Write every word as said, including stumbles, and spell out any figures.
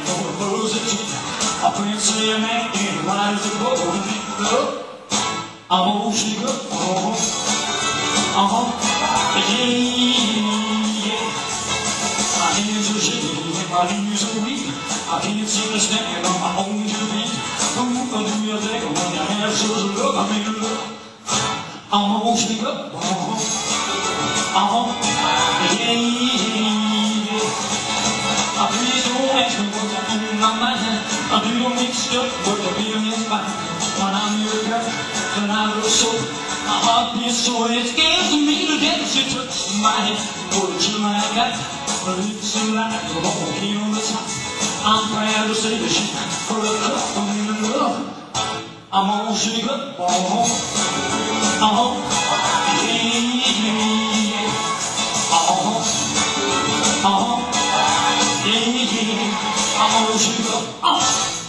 gonna close it to a princess man in white as a golden glove. I'm gonna shake up, uh-huh, uh-huh, yeah, yeah. My hands are shaking and my knees are weak. I can't seem to stand on my own two feet. Who do you think when your hands so look? I mean, look, I'm gonna shake up, uh-huh, uh-huh, yeah, yeah. I please don't ask me what's on my mind. I do mixed up, but the feeling is fine. When I'm your girl, then I look so. My heart beats so it scares me to death. She touched my head, put you like that. Her lips are like a volcano on the top. I'm proud to say that she's for a cup of me in love. I'm gonna shake up, uh-huh, uh-huh, yeah, yeah, uh-huh, uh-huh, yeah, yeah, I'm gonna shake up, uh-huh.